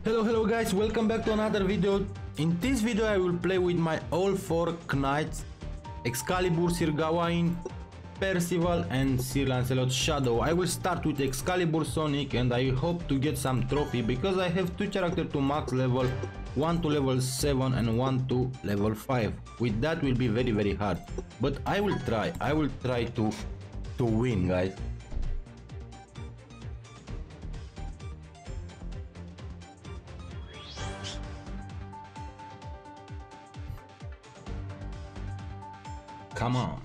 Hello guys, welcome back to another video. In this video I will play with my all 4 knights: Excalibur, Sir Gawain, Percival and Sir Lancelot Shadow. I will start with Excalibur Sonic and I hope to get some trophy because I have 2 characters to max level, 1 to level 7 and 1 to level 5. With that will be very hard, but I will try to win, guys. Come on.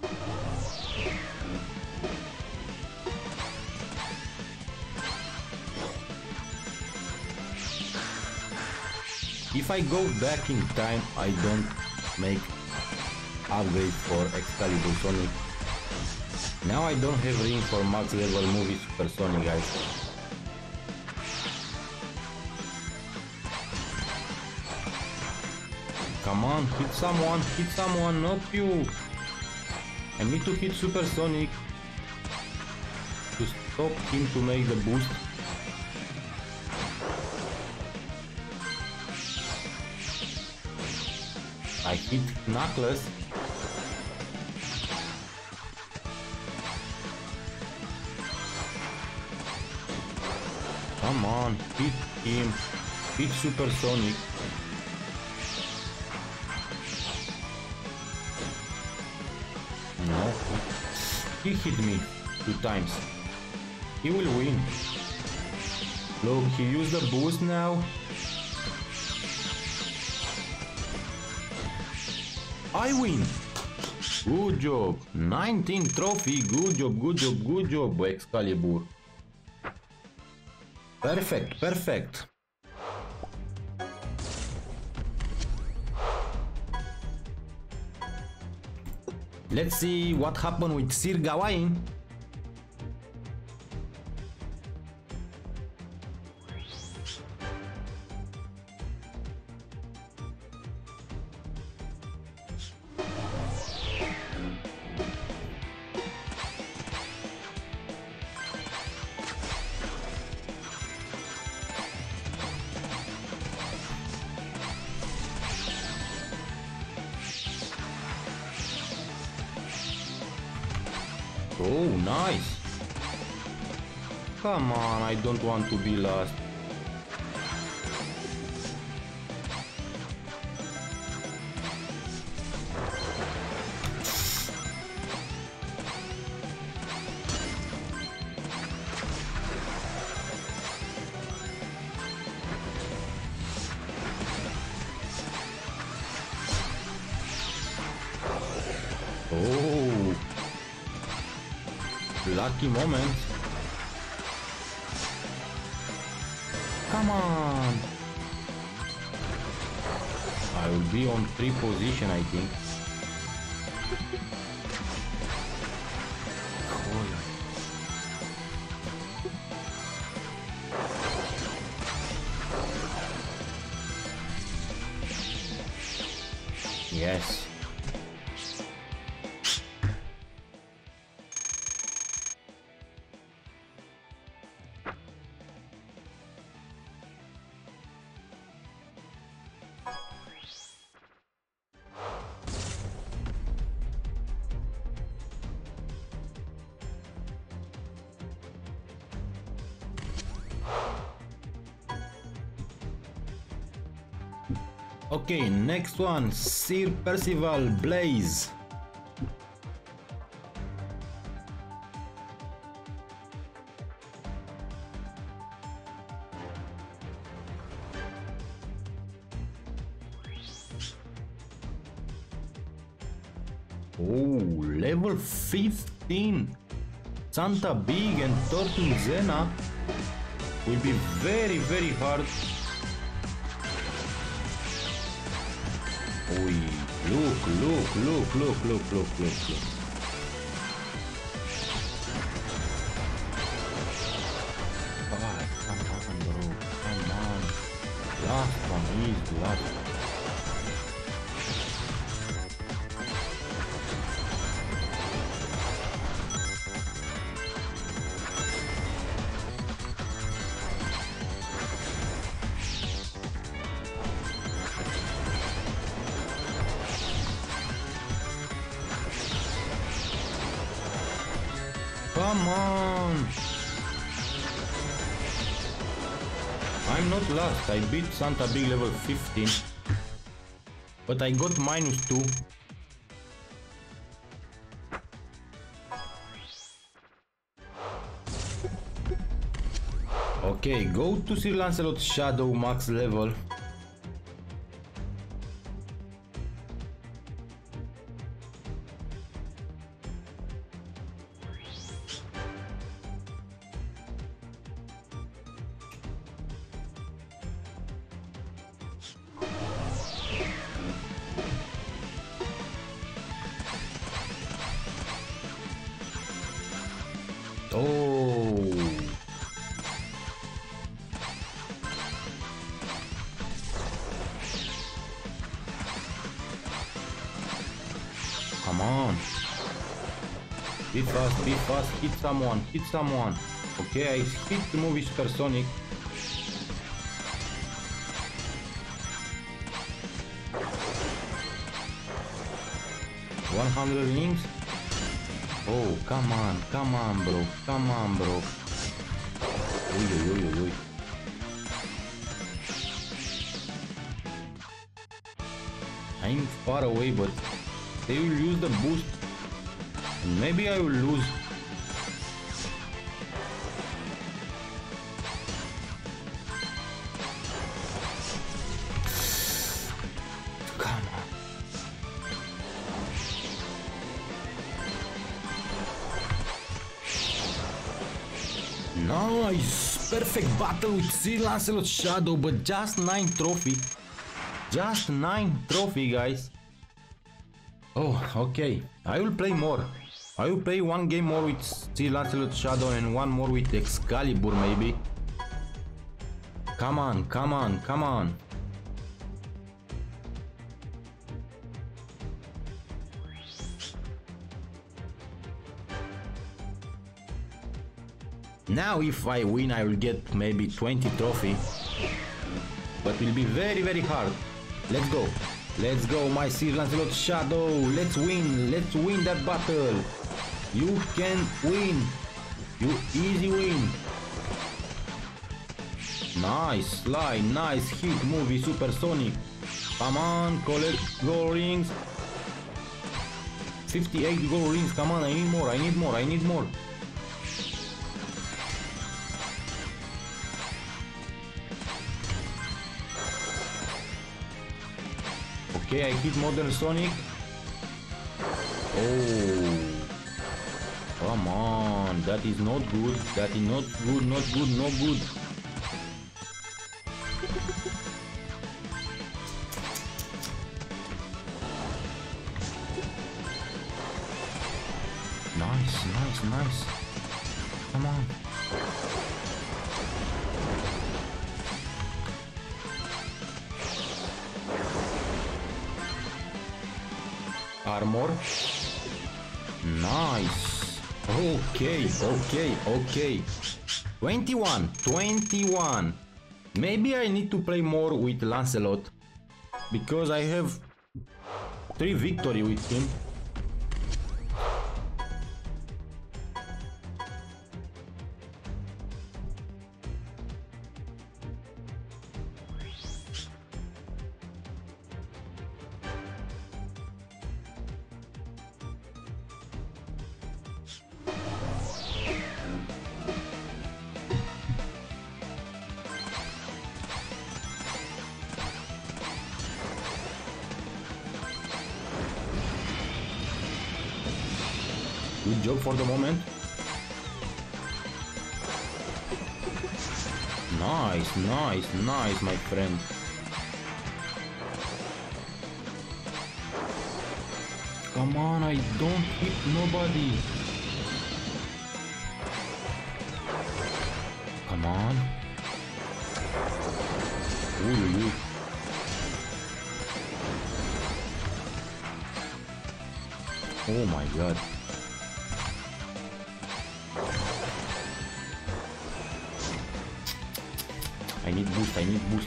If I go back in time, I don't make upgrade for Excalibur Sonic. Now I don't have ring for max level movie Super Sonic, guys. Come on, hit someone, not you. I need to hit Super Sonic to stop him to make the boost. I hit Knuckles. Come on, hit him. Hit Super Sonic. No, he hit me 2 times. He will win. Look, he used the boost now. I win. Good job. 19 trophy. Good job, Excalibur. Perfect. Let's see what happened with Sir Gawain. Oh, nice. Come on, I don't want to be last. Oh. Lucky moment. Come on. I will be on 3 position, I think. Yes. Okay, next one, Sir Percival Blaze. Oh, level 15. Santa Big and Tortul Zena will be very hard. Ui, look. God, come on, bro. Come on. Last one is last. come on! I'm not last, I beat Santa Big level 15. But I got -2. Okay, go to Sir Lancelot Shadow max level. Oh. Come on. Be fast, hit someone. Okay, I hit the movie Supersonic. $100 links. Oh, come on, bro. Ui. I'm far away, but they will use the boost. And maybe I will lose. Come on. Nice! Perfect battle with Sir Lancelot Shadow, but just 9 trophy. Just 9 trophy, guys. Oh, okay. I will play more. I will play 1 game more with Sir Lancelot Shadow and 1 more with Excalibur, maybe. Come on. Now if I win, I will get maybe 20 trophy. But it will be very, very hard. Let's go, my Sir Lancelot Shadow. Let's win that battle. You can win. You easy win. Nice slide, nice hit, movie Supersonic. Come on, collect gold rings. 58 gold rings, come on, I need more. Okay, I hit Modern Sonic. Oh, come on, that is not good. Not good. Nice. Come on. Armor. Nice. Okay. 21. Maybe I need to play more with Lancelot, because I have 3 victory with him. Good job for the moment. Nice, my friend. Come on, I don't hit nobody. Come on. Ooh. Oh my god. I need boost.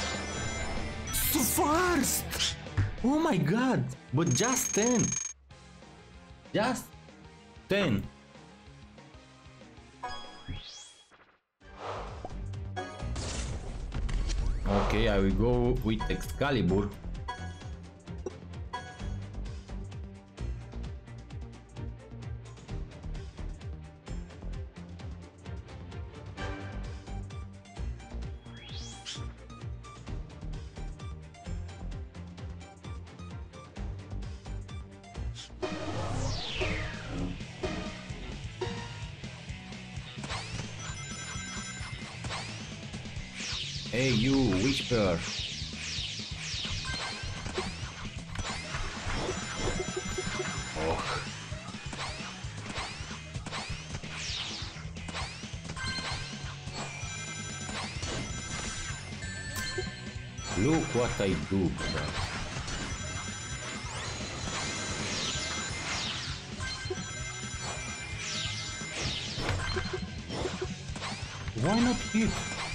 So fast! Oh my god! But just 10! Just 10. Okay, I will go with Excalibur. Hey you, Whisper! Oh. Look what I do, bro. Why not hit?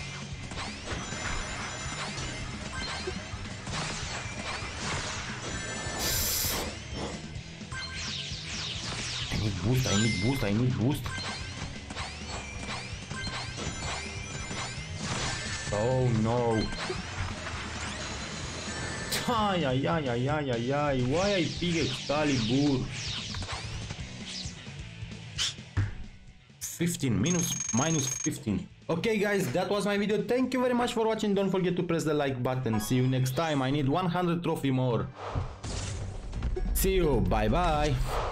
I need boost. Oh no. Ay, ay, ay, ay, ay, ay, ay. Why I pick Excalibur? 15, minus 15. Okay guys, that was my video. Thank you very much for watching. Don't forget to press the like button. See you next time. I need 100 trophy more. See you. Bye bye.